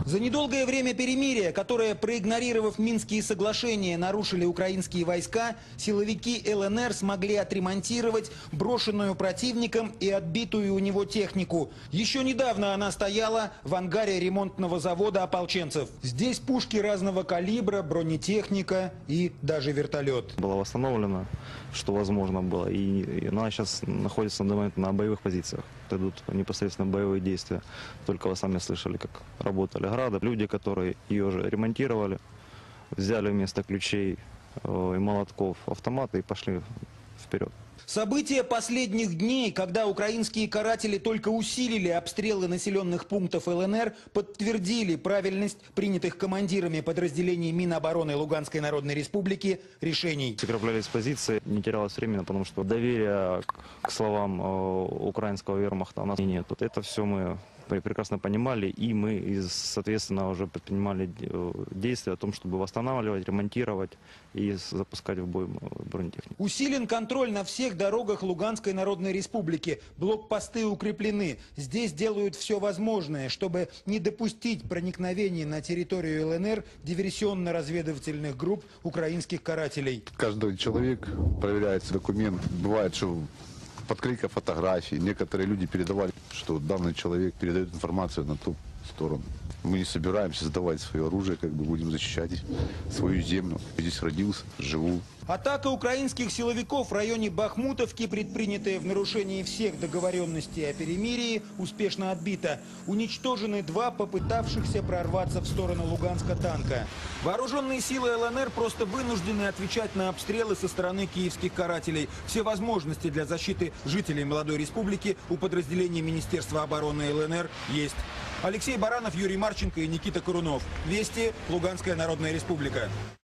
За недолгое время перемирия, которое, проигнорировав Минские соглашения, нарушили украинские войска, силовики ЛНР смогли отремонтировать брошенную противником и отбитую у него технику. Еще недавно она стояла в ангаре ремонтного завода ополченцев. Здесь пушки разного калибра, бронетехника и даже вертолет. Было восстановлено, что возможно было, и она сейчас находится на данный момент на боевых позициях. Идут непосредственно боевые действия. Только вы сами слышали, как работали грады. Люди, которые ее же ремонтировали, взяли вместо ключей и молотков автоматы и пошли вперед. События последних дней, когда украинские каратели только усилили обстрелы населенных пунктов ЛНР, подтвердили правильность принятых командирами подразделений Минобороны Луганской Народной Республики решений. Закреплялись позиции, не терялось времени, потому что доверия к словам украинского вермахта у нас нет. Это все мы прекрасно понимали, и мы, соответственно, уже предпринимали действия о том, чтобы восстанавливать, ремонтировать и запускать в бой бронетехнику. Усилен контроль на всех дорогах Луганской Народной Республики. Блокпосты укреплены. Здесь делают все возможное, чтобы не допустить проникновения на территорию ЛНР диверсионно-разведывательных групп украинских карателей. Каждый человек проверяется документ. Бывает, что под криком фотографий некоторые люди передавали, что данный человек передает информацию на ту сторону. Мы не собираемся сдавать свое оружие, как бы будем защищать свою землю. Здесь родился, живу. Атака украинских силовиков в районе Бахмутовки, предпринятая в нарушении всех договоренностей о перемирии, успешно отбита. Уничтожены 2 попытавшихся прорваться в сторону Луганска танка. Вооруженные силы ЛНР просто вынуждены отвечать на обстрелы со стороны киевских карателей. Все возможности для защиты жителей молодой республики у подразделений Министерства обороны ЛНР есть. Алексей Баранов, Юрий Марченко и Никита Корунов. Вести. Луганская Народная Республика.